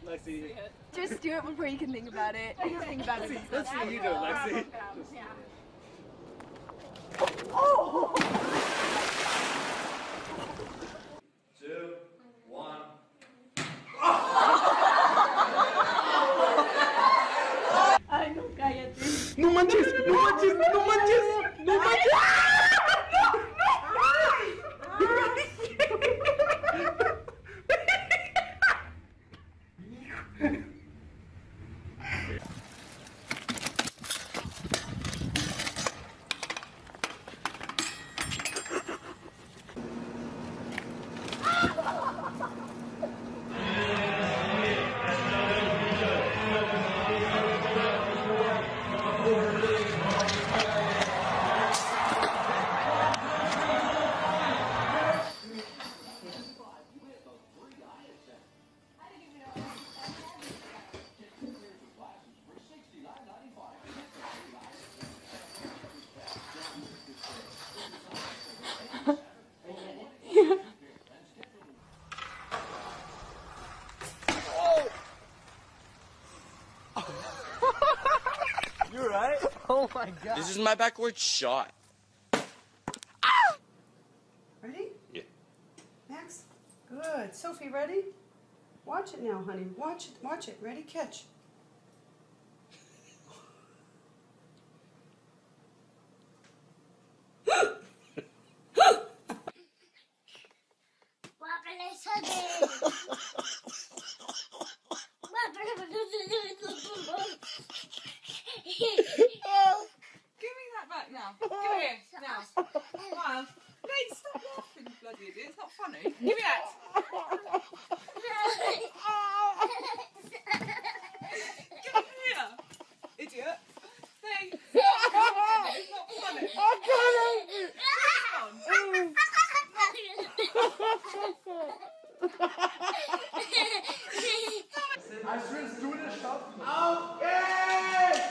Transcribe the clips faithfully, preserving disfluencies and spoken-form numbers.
Lexi. Just do it before you can think about it. You can think about it. Let's see you do it, Lexi. Oh! Two, one. Ay, no, cállate. No manches, no manches, no manches, no manches. You're right. Oh my god. This is my backward shot. Ready? Yeah. Max? Good. Sophie, ready? Watch it now, honey. Watch it. Watch it. Ready? Catch. Give me that back now. Give it here. Now. Wow. Nate, stop laughing, you bloody idiot. It's not funny. Give me that. Give it here. Idiot. Nate, stop laughing. It's not funny. I Als würdest du das schaffen. Auf geht's!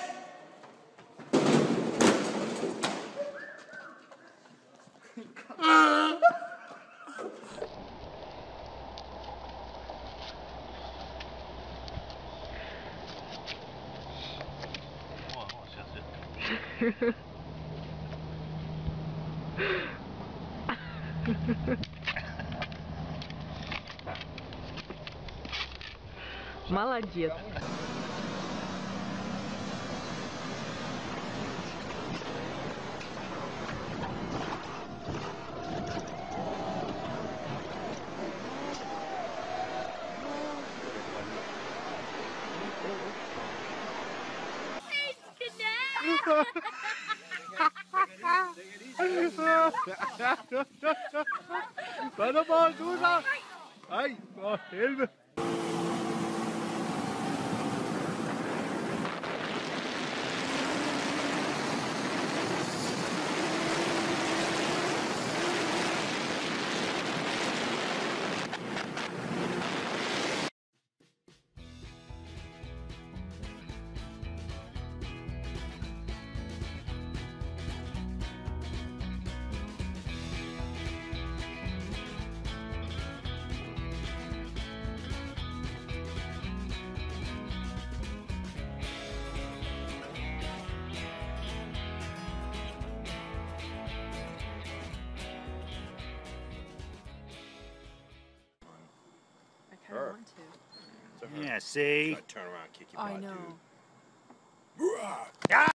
Молодец. Warte mal, du sagst. Ei, oh, Hilfe. I kind of want to. Yeah, see? Turn around, kick your I butt, know. dude.